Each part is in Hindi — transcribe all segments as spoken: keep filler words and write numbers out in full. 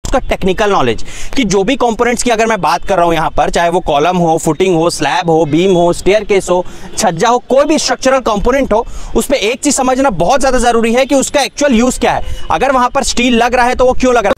उसका टेक्निकल नॉलेज कि जो भी कंपोनेंट्स की अगर मैं बात कर रहा हूं यहां पर, चाहे वो कॉलम हो, फुटिंग हो, स्लैब हो, बीम हो, स्टेयरकेस हो, छज्जा हो, कोई भी स्ट्रक्चरल कंपोनेंट हो, उस पे एक चीज समझना बहुत ज्यादा जरूरी है कि उसका एक्चुअल यूज क्या है। अगर वहां पर स्टील लग रहा है तो वो क्यों लग रहा है।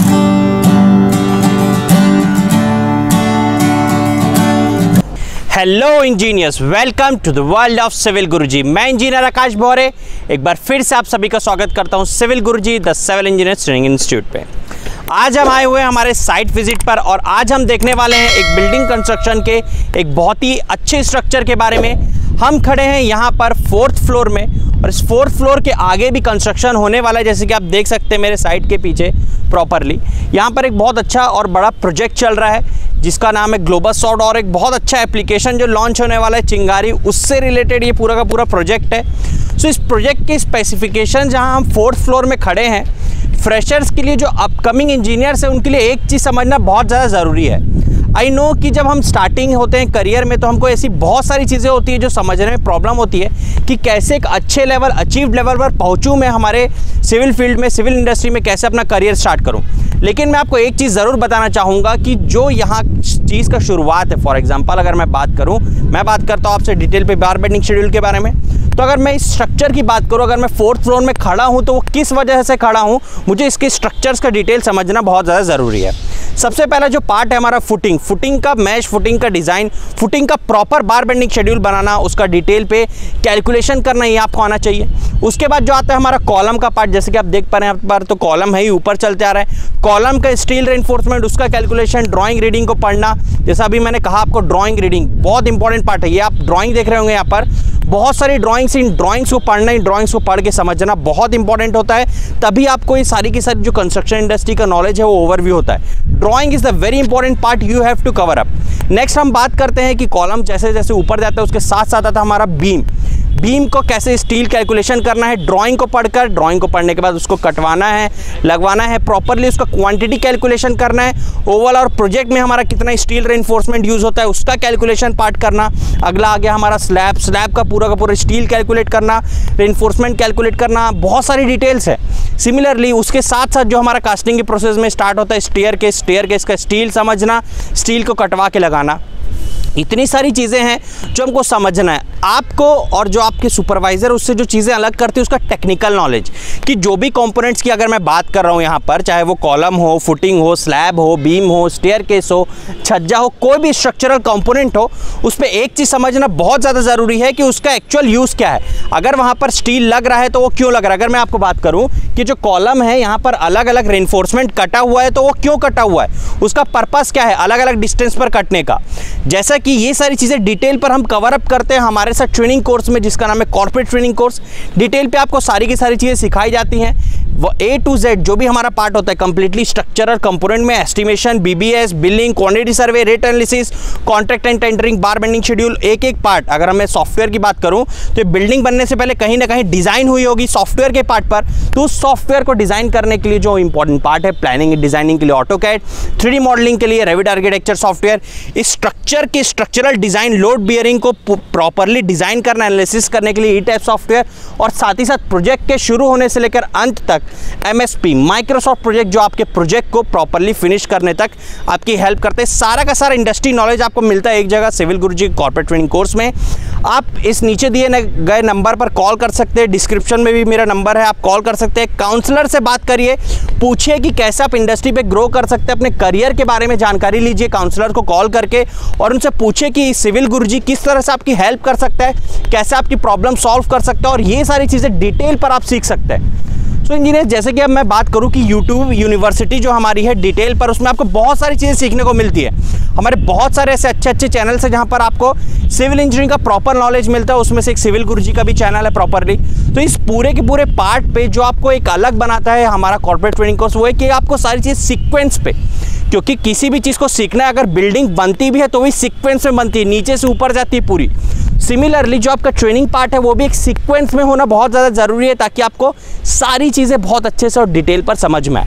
Hello engineers, welcome to the world of civil Guruji. मैं इंजीनियर आकाश भौरे एक बार फिर से आप सभी का स्वागत करता हूं civil Guruji the civil engineers training institute पे। आज हम आए हुए हैं हमारे साइट विजिट पर और आज हम देखने वाले हैं एक बिल्डिंग कंस्ट्रक्शन के एक बहुत ही अच्छे स्ट्रक्चर के बारे में। हम खड़े हैं यहाँ पर फोर्थ फ्लोर में और इस फोर्थ फ्लोर के आगे भी कंस्ट्रक्शन होने वाला है, जैसे कि आप देख सकते हैं मेरे साइट के पीछे प्रॉपरली। यहाँ पर एक बहुत अच्छा और बड़ा प्रोजेक्ट चल रहा है जिसका नाम है ग्लोबल सॉर्ट और एक बहुत अच्छा एप्लीकेशन जो लॉन्च होने वाला है चिंगारी, उससे रिलेटेड ये पूरा का पूरा प्रोजेक्ट है। सो इस प्रोजेक्ट के स्पेसिफिकेशन जहाँ हम फोर्थ फ्लोर में खड़े हैं, फ्रेशर्स के लिए जो अपकमिंग इंजीनियर्स हैं उनके लिए एक चीज़ समझना बहुत ज़्यादा ज़रूरी है। आई नो कि जब हम स्टार्टिंग होते हैं करियर में तो हमको ऐसी बहुत सारी चीज़ें होती है जो समझने में प्रॉब्लम होती है कि कैसे एक अच्छे लेवल, अचीव्ड लेवल पर पहुंचूं मैं हमारे सिविल फील्ड में, सिविल इंडस्ट्री में कैसे अपना करियर स्टार्ट करूं। लेकिन मैं आपको एक चीज़ ज़रूर बताना चाहूँगा कि जो यहाँ चीज़ का शुरुआत है, फॉर एग्जांपल अगर मैं बात करूँ, मैं बात करता हूँ आपसे डिटेल पे बार बेंडिंग शेड्यूल के बारे में। तो अगर मैं इस स्ट्रक्चर की बात करूँ, अगर मैं फोर्थ फ्लोर में खड़ा हूँ तो वो किस वजह से खड़ा हूँ, मुझे इसके स्ट्रक्चर्स का डिटेल समझना बहुत ज़्यादा ज़रूरी है। सबसे पहला जो पार्ट है हमारा फुटिंग, फुटिंग का मैश, फुटिंग का डिज़ाइन, फुटिंग का प्रॉपर बार बेंडिंग शेड्यूल बनाना, उसका डिटेल पे कैलकुलेशन करना, ये आपको आना चाहिए। उसके बाद जो आता है हमारा कॉलम का पार्ट, जैसे कि आप देख पा रहे हैं यहाँ पर तो कॉलम है ही, ऊपर चलते आ रहा है। कॉलम का स्टील रेनफोर्समेंट, उसका कैलकुलेशन, ड्राइंग रीडिंग को पढ़ना। जैसा अभी मैंने कहा आपको, ड्राइंग रीडिंग बहुत इंपॉर्टेंट पार्ट है। ये आप ड्राइंग देख रहे होंगे यहाँ पर, बहुत सारी ड्राइंग्स, इन ड्राइंग्स को पढ़ना, इन ड्राइंग्स को पढ़ के समझना बहुत इंपॉर्टेंट होता है। तभी आपको ये सारी की सारी जो कंस्ट्रक्शन इंडस्ट्री का नॉलेज है वो ओवरव्यू होता है। Drawing is the very important part you have to cover up. Next हम बात करते हैं कि कॉलम जैसे जैसे ऊपर जाता है उसके साथ साथ आता है हमारा बीम। बीम को कैसे स्टील कैलकुलेशन करना है, ड्राइंग को पढ़कर, ड्राइंग को पढ़ने के बाद उसको कटवाना है, लगवाना है, प्रॉपरली उसका क्वांटिटी कैलकुलेशन करना है। ओवरऑल और प्रोजेक्ट में हमारा कितना स्टील रेनफोर्समेंट यूज़ होता है उसका कैलकुलेशन पार्ट करना। अगला आ गया हमारा स्लैब, स्लैब का पूरा का पूरा स्टील कैलकुलेट करना, रेनफोर्समेंट कैलकुलेट करना, बहुत सारी डिटेल्स है। सिमिलरली उसके साथ साथ जो हमारा कास्टिंग के प्रोसेस में स्टार्ट होता है स्टेयरकेस, स्टेयरकेस का स्टील समझना, स्टील को कटवा के लगाना। इतनी सारी चीज़ें हैं जो हमको समझना है। आपको और जो आपके सुपरवाइज़र उससे जो चीज़ें अलग करती है उसका टेक्निकल नॉलेज कि जो भी कंपोनेंट्स की अगर मैं बात कर रहा हूँ यहाँ पर, चाहे वो कॉलम हो, फुटिंग हो, स्लैब हो, बीम हो, स्टेयरकेस हो, छज्जा हो, कोई भी स्ट्रक्चरल कंपोनेंट हो, उस पर एक चीज़ समझना बहुत ज़्यादा ज़रूरी है कि उसका एक्चुअल यूज़ क्या है। अगर वहाँ पर स्टील लग रहा है तो वो क्यों लग रहा है। अगर मैं आपको बात करूँ कि जो कॉलम है यहाँ पर अलग अलग रेनफोर्समेंट कटा हुआ है तो वो क्यों कटा हुआ है, उसका पर्पज़ क्या है अलग अलग डिस्टेंस पर कटने का। जैसा कि ये सारी चीज़ें डिटेल पर हम कवर अप करते हैं हमारे साथ ट्रेनिंग कोर्स में, जिसका नाम है कॉर्पोरेट ट्रेनिंग कोर्स। डिटेल पे आपको सारी की सारी चीज़ें सिखाई जाती हैं। वो ए टू जेड जो भी हमारा पार्ट होता है कंप्लीटली स्ट्रक्चरल कंपोनेंट में, estimation, BBS, billing, quantity survey, rate analysis, contract and tendering, bar bending schedule, एक एक पार्ट। अगर मैं सॉफ्टवेयर की बात करूं तो बिल्डिंग बनने से पहले कहीं ना कहीं डिज़ाइन हुई होगी सॉफ्टवेयर के पार्ट पर, तो उस सॉफ्टवेयर को डिज़ाइन करने के लिए जो इंपॉर्टेंट पार्ट है, प्लानिंग डिजाइनिंग के लिए ऑटोकैड, थ्री डी मॉडलिंग के लिए रेविट आर्किटेक्चर सॉफ्टवेयर, इस स्ट्रक्चर के स्ट्रक्चरल डिज़ाइन, लोड बियरिंग को प्रॉपरली डिज़ाइन करना, एनालिसिस करने के लिए ई टाइप सॉफ्टवेयर, और साथ ही साथ प्रोजेक्ट के शुरू होने से लेकर अंत तक एमएसपी, माइक्रोसॉफ्ट प्रोजेक्ट, जो आपके प्रोजेक्ट को प्रॉपरली फिनिश करने तक आपकी हेल्प करते हैं। सारा का सारा इंडस्ट्री नॉलेज आपको मिलता है एक जगह civil Guruji corporate training course में। आप इस नीचे दिए गए नंबर पर कॉल कर सकते हैं, डिस्क्रिप्शन में भी मेरा नंबर है, आप कॉल कर सकते हैं। काउंसलर से बात करिए, पूछिए कि कैसे आप इंडस्ट्री पे ग्रो कर सकते हैं, अपने करियर के बारे में जानकारी लीजिए काउंसलर को कॉल करके और उनसे पूछिए कि सिविल गुरुजी किस तरह से आपकी हेल्प कर सकता है, कैसे आपकी प्रॉब्लम सॉल्व कर सकता है, और ये सारी चीज़ें डिटेल पर आप सीख सकते हैं। तो इंजीनियर जैसे कि अब मैं बात करूं कि यूट्यूब यूनिवर्सिटी जो हमारी है डिटेल पर, उसमें आपको बहुत सारी चीज़ें सीखने को मिलती है। हमारे बहुत सारे ऐसे अच्छे अच्छे चैनल्स हैं जहां पर आपको सिविल इंजीनियरिंग का प्रॉपर नॉलेज मिलता है। उसमें से एक सिविल गुरुजी का भी चैनल है प्रॉपरली। तो इस पूरे के पूरे पार्ट पे जो आपको एक अलग बनाता है हमारा कॉर्पोरेट ट्रेनिंग कोर्स, वो है कि आपको सारी चीज़ सीक्वेंस पे, क्योंकि किसी भी चीज़ को सीखना है, अगर बिल्डिंग बनती भी है तो वही सीक्वेंस में बनती है, नीचे से ऊपर जाती है पूरी। सिमिलरली जो आपका ट्रेनिंग पार्ट है वो भी एक सीक्वेंस में होना बहुत ज़्यादा ज़रूरी है, ताकि आपको सारी चीज़ें बहुत अच्छे से और डिटेल पर समझ में आए।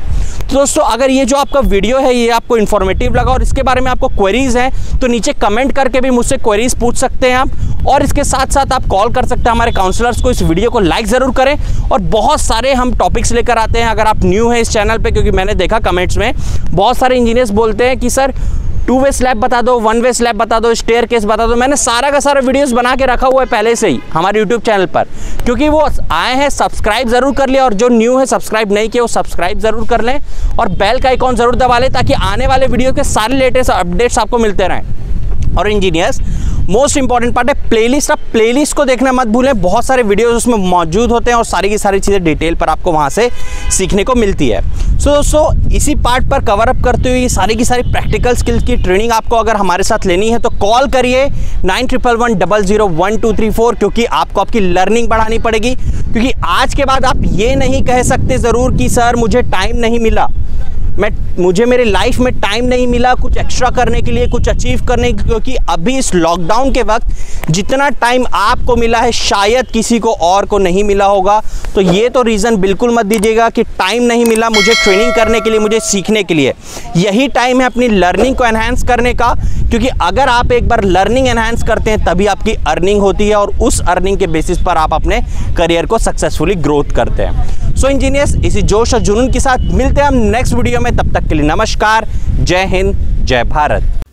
तो दोस्तों अगर ये जो आपका वीडियो है ये आपको इन्फॉर्मेटिव लगा और इसके बारे में आपको क्वेरीज हैं तो नीचे कमेंट करके भी मुझसे क्वेरीज पूछ सकते हैं आप। और इसके साथ साथ आप कॉल कर सकते हैं हमारे काउंसलर्स को। इस वीडियो को लाइक ज़रूर करें और बहुत सारे हम टॉपिक्स लेकर आते हैं। अगर आप न्यू हैं इस चैनल पे, क्योंकि मैंने देखा कमेंट्स में बहुत सारे इंजीनियर्स बोलते हैं कि सर टू वे स्लैब बता दो, वन वे स्लैब बता दो, स्टेयर केस बता दो। मैंने सारा का सारा वीडियोस बना के रखा हुआ है पहले से ही हमारे यूट्यूब चैनल पर, क्योंकि वो आए हैं सब्सक्राइब ज़रूर कर लिया और जो न्यू है सब्सक्राइब नहीं किया वो सब्सक्राइब ज़रूर कर लें और बेल का आइकॉन ज़रूर दबा लें ताकि आने वाले वीडियो के सारे लेटेस्ट अपडेट्स आपको मिलते रहें। और इंजीनियर्स मोस्ट इंपॉर्टेंट पार्ट है प्लेलिस्ट। आप प्लेलिस्ट को देखना मत भूलें, बहुत सारे वीडियोस उसमें मौजूद होते हैं और सारी की सारी चीज़ें डिटेल पर आपको वहाँ से सीखने को मिलती है। सो so, दोस्तों इसी पार्ट पर कवर अप करते हुए सारी की सारी प्रैक्टिकल स्किल्स की ट्रेनिंग आपको अगर हमारे साथ लेनी है तो कॉल करिए nine triple one double zero one two three four, क्योंकि आपको आपकी लर्निंग बढ़ानी पड़ेगी। क्योंकि आज के बाद आप ये नहीं कह सकते ज़रूर कि सर मुझे टाइम नहीं मिला, मैं मुझे मेरे लाइफ में टाइम नहीं मिला कुछ एक्स्ट्रा करने के लिए, कुछ अचीव करने के, क्योंकि अभी इस लॉकडाउन के वक्त जितना टाइम आपको मिला है शायद किसी को और को नहीं मिला होगा। तो ये तो रीज़न बिल्कुल मत दीजिएगा कि टाइम नहीं मिला मुझे ट्रेनिंग करने के लिए, मुझे सीखने के लिए। यही टाइम है अपनी लर्निंग को एनहांस करने का, क्योंकि अगर आप एक बार लर्निंग एनहांस करते हैं तभी आपकी अर्निंग होती है और उस अर्निंग के बेसिस पर आप अपने करियर को सक्सेसफुली ग्रोथ करते हैं। सो इंजीनियर्स इसी जोश और जुनून के साथ मिलते हैं हम नेक्स्ट वीडियो में। तब तक के लिए नमस्कार, जय हिंद, जय भारत।